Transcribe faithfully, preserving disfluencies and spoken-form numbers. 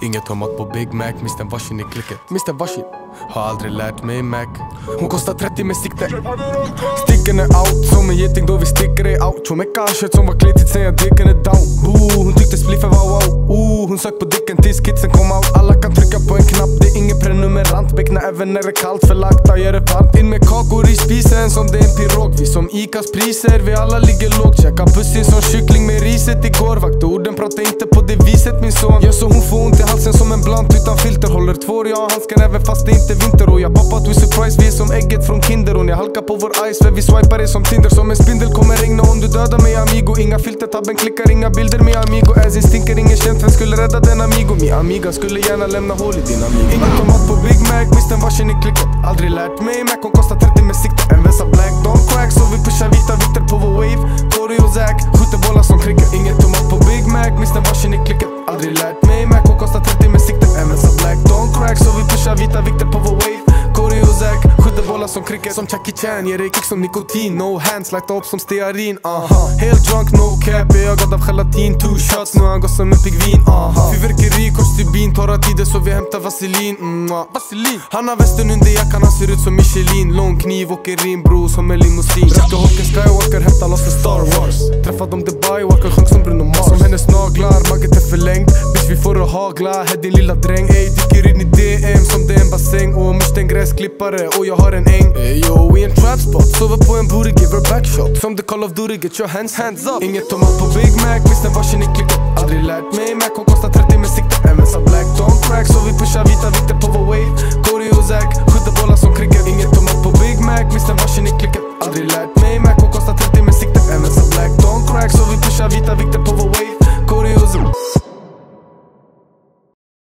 Inget tomat på Big Mac, mister varsin i klicket. Mister varsin, har aldrig lärt mig Mac. Hon kostar trettio med sikte. Sticken är out, som en geting då vi sticker i out. Tjo med cashet som var klitigt sen jag dicken är down. Boo, hon tyckte spliffen var wow. Oh, hon sök på dicken tills kidsen kom out. Alla kan trycka på en knapp, det är ingen prenumerant. Beckna även när det är kallt, förlagta gör det varmt. In med kakor i spisen som det är en pirog. Vi som Icas priser, vi alla ligger lågt. Käka pussin som kyckling med riset igår. Vaktorden pratar inte på det viset min son. Gör så hon får ont i halsen som en blant utan filter. Håller två år, jag har handskan även fast det inte är vinter. Och jag pappat we surprise, vi är som ägget från Kinder. Och jag halkar på vår ice för vi swipar det som Tinder. Som en spindel kommer regna om du dödar mig amigo. Inga filter, tabben klickar, inga bilder med amigo. As in stinker, ingen känt, vem skulle rädda den amigo? Min amiga skulle gärna lämna hål i din amigo. Ingen tomat på Big Mac, mister varsin i klicket. Aldrig lärt mig Mac, hon kostar trettio med sikte. En vässa black, don't crack, så vi pushar vita vikter på vår wave. Tori och Zack, skjuter bollar som cricket. Ingen tomat på Big Mac, mister varsin i klicket. Aldrig lärt mig Mac, hon kostar trettio med sikte. En vässa black, don't crack, så vi pushar vita vikter på vår wave. Tori och Zack, skjuter bollar som cricket. Som Jackie Chan, ger dig kick som nikotin. No hands, lagta upp som stearin, aha. Helt drunk, no cap, är ögad av gelatin. Two shots, nu han går som en pigvin, aha. Fyrverkeri, korsstubin, torra tider så vi hämtar vaselin, mm, vaselin. Han har västen under jackan, han ser ut som Michelin. Lång kniv, åker in bro, som en limousin. Rökte Hawken Skywalker, hämtar loss en Star Wars. Träffade dem Dubai, walker sjönk som Bruno Mars. Som hennes naglar, magget är förlängt. Bitch vi får att hagla, här din lilla dräng. Ey, dyker in i D M som det är en bassäng. Och must en gräsklippare, och jag har en äng. Ey yo, i en trap spot, sover på en booty, give her back shot. Som the Call of Duty, get your hands, hands up. Inget tomat på Big Mac, mister varsin i klicket. Aldrig lärt mig Mac, hon kostar trettio med sikte. En vässa black, don't crack, så vi pushar vita vikter på vår wave. Tori och Zack, skjuter bollar som cricket. Inget tomat